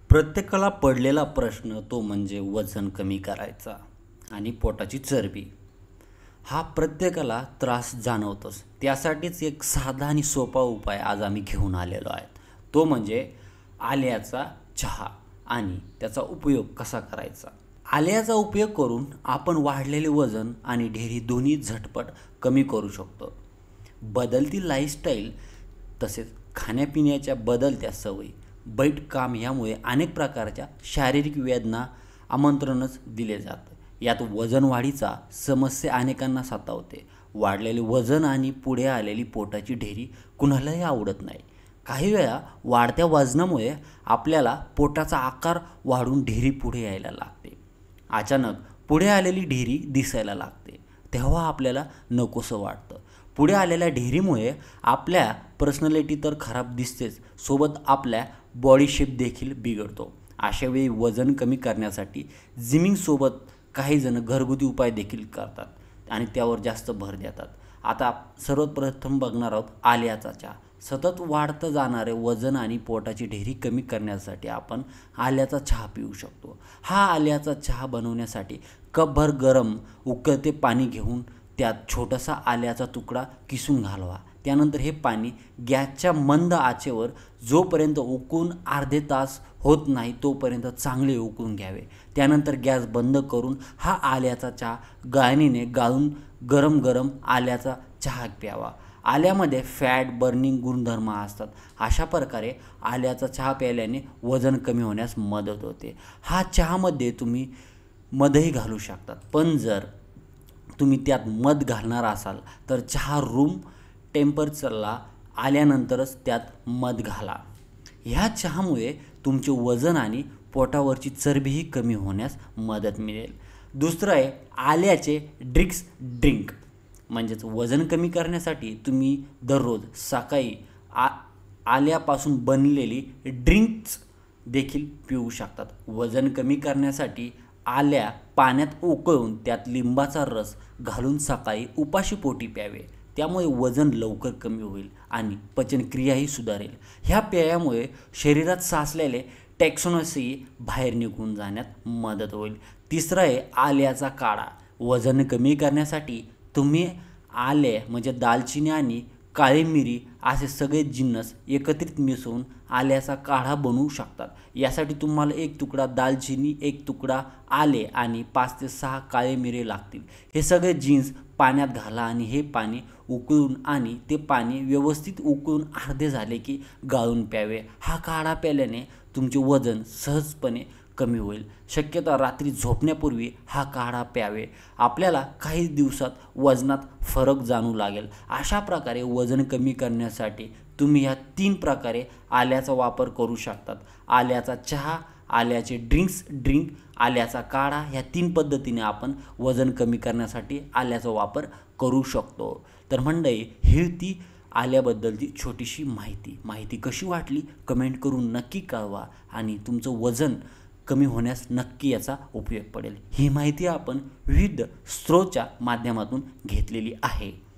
प्रत्येकाला पडलेला प्रश्न तो म्हणजे वजन कमी करायचा आणि पोटाची चरबी. हा प्रत्येकाला त्रास जाणवतोच. त्यासाठीच एक साधा आणि सोपा उपाय आज आम्ही घेऊन आलेलो आहे. तो म्हणजे आल्याचा चहा आणि त्याचा उपयोग कसा करायचा. आल्याचा उपयोग करून आपण वाढलेले वजन आणि ढेरी दोन्ही झटपट कमी करू शकतो. बदलती लाईफस्टाईल तसेच खाण्यापिण्याच्या बदलत्या सवयी, बैठ काम यामुळे अनेक प्रकारच्या शारीरिक वेदना आमंत्रणच दिले जातं. यात वजन वाढीचा समस्या अनेकांना सतावते. वाढलेले वजन आणि पुढे आलेली पोटाची ढेरी कुणालाही आवडत नाही. काही वेळा वाढत्या वजनामुळे आपल्याला पोटाचा आकार वाढून ढेरी पुढे यायला लागते. अचानक पुढे आलेली ढेरी दिसायला लागते, तेव्हा आपल्याला नकोसं वाटतं. पुढे आलेल्या ढेरीमुळे आपल्या पर्सनॅलिटी तर खराब दिसतेच, सोबत आपल्या बॉडी शेप देखील बिघडतो. अशावेळी वजन कमी करण्यासाठी जिमिंगसोबत काही जण घरगुती उपाय देखील करतात आणि त्यावर जास्त भर देतात. आता सर्वात प्रथम बघणार आहोत आल्याचा चहा. सतत वाढतं जाणारे वजन आणि पोटाची ढेरी कमी करण्यासाठी आपण आल्याचा चहा पिऊ शकतो. हा आल्याचा चहा बनवण्यासाठी कपभर गरम उकळते पाणी घेऊन त्यात छोटासा आल्याचा तुकडा किसून घालवा. त्यानंतर हे पाणी गॅसच्या मंद आचेवर जोपर्यंत उकळून अर्धे तास होत नाही तोपर्यंत चांगले उकळून घ्यावे. त्यानंतर गॅस बंद करून हा आल्याचा चहा गाळणीने गाळून गरम गरम आल्याचा चहा प्यावा. आल्यामध्ये फॅट बर्निंग गुणधर्म असतात. अशा प्रकारे आल्याचा चहा प्यायल्याने वजन कमी होण्यास मदत होते. हा चहामध्ये तुम्ही मधही घालू शकतात, पण जर तुम्ही त्यात मध घालणार असाल तर चहा रूम टेम्परेचरला आल्यानंतरच त्यात मध घाला. ह्या चहामुळे तुमचे वजन आणि पोटावरची चरबीही कमी होण्यास मदत मिळेल. दुसरं आहे आल्याचे ड्रिंक. म्हणजेच वजन कमी करण्यासाठी तुम्ही दररोज सकाळी आल्यापासून बनलेली ड्रिंक्स देखील पिऊ शकतात. वजन कमी करण्यासाठी आल्या पाण्यात उकळून त्यात लिंबाचा रस घालून सकाळी उपाशीपोटी प्यावे. त्यामुळे वजन लवकर कमी होईल आणि पचनक्रियाही सुधारेल. ह्या पेयामुळे शरीरात साचलेले टॉक्सिन्सही बाहेर निघून जाण्यात मदत होईल. तिसरं आहे आल्याचा काढा. वजन कमी करण्यासाठी तुम्ही आले म्हणजे दालचिनी आणि काळी मिरी असे सगळे जिन्नस एकत्रित मिसळून आल्याचा काढा बनवू शकतात. यासाठी तुम्हाला 1 तुकडा दालचिनी, 1 तुकडा आले आणि 5 ते 6 काळे मिरे लागतील. हे सगळे जिन्स पाण्यात घाला आणि हे पाणी उकळून आणि ते पाणी व्यवस्थित उकळून अर्धे झाले की गाळून प्यावे. हा काढा प्यायल्याने तुमचे वजन सहजपणे कमी होईल. शक्यतो रात्री झोपण्यापूर्वी हा काढा प्यावे. आपल्याला काही दिवसात वजनात फरक जाणवू लागेल. अशा प्रकारे वजन कमी करण्यासाठी तुम्ही ह्या 3 प्रकारे आल्याचा वापर करू शकतात. आल्याचा चहा, आल्याचे ड्रिंक, आल्याचा काढा, ह्या 3 पद्धतीने आपण वजन कमी करण्यासाठी आल्याचा वापर करू शकतो. तर मंडळी, ही ती आल्याबद्दलची छोटीशी माहिती कशी वाटली कमेंट करून नक्की कळवा आणि तुमचं वजन कमी होण्यास नक्की याचा उपयोग पडेल. ही माहिती आपण विविध स्रोताच्या माध्यमातून घेतलेली आहे.